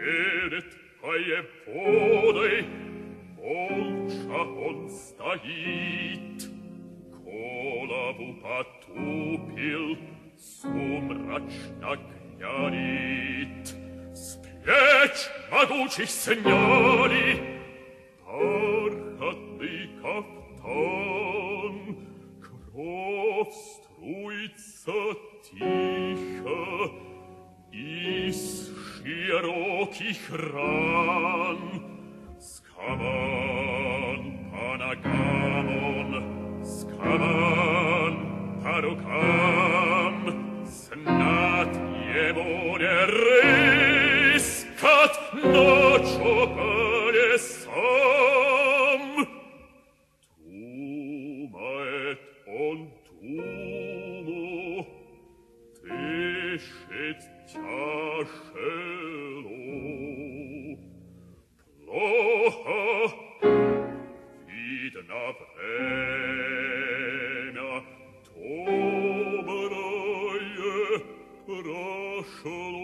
Ведет воеводой молча он стоит, голову потупил, сумрачно глядит. С плеч могучих сняли бархатный кафтан, кровь струится тихо из широких ран. Скован по ногам он, скован по рукам, знат ему не рыскать ночью по лесам. Думает он думу, дышит тяжело. Плохо видно время, доброе прошло.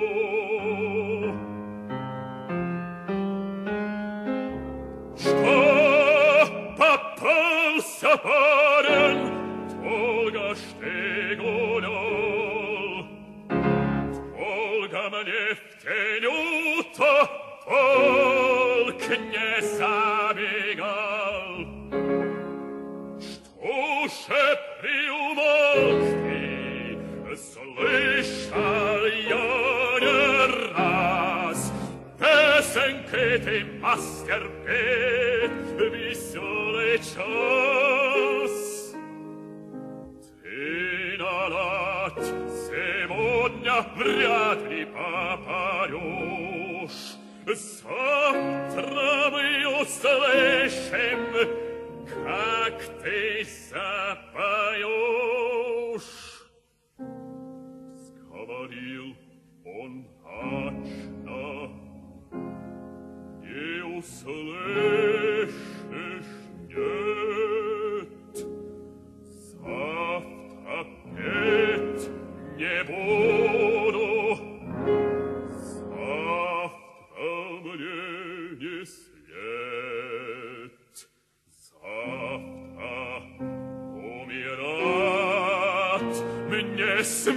Что попался парень, долго ж ты гулял, долго мне в теню-то волк не забегал. Что же приумолк ты, слышал я не раз, песенки ты, мастер, петь веселый час. Ты на лад сегодня вряд ли попадешь, завтра мы услышим, как ты запоешь. Сговорил он мрачно, не услышишь, нет, завтра петь не буду, не свет, завтра умирать мне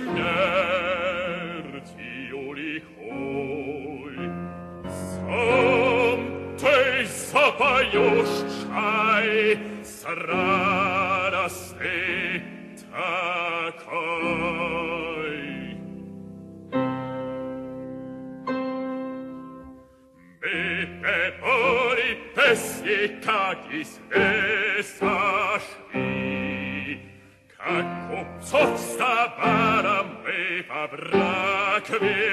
смертью лихой. Сам ты запоешь чай с радости такой. Пели песни, как из леса шли, как купцов с товаром мы во брак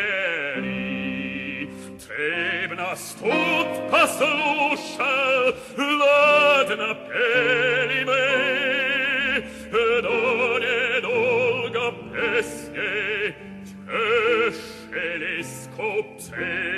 вели. Ты б нас тут послушал, ладно пели мы, но недолго песни тешились купцы.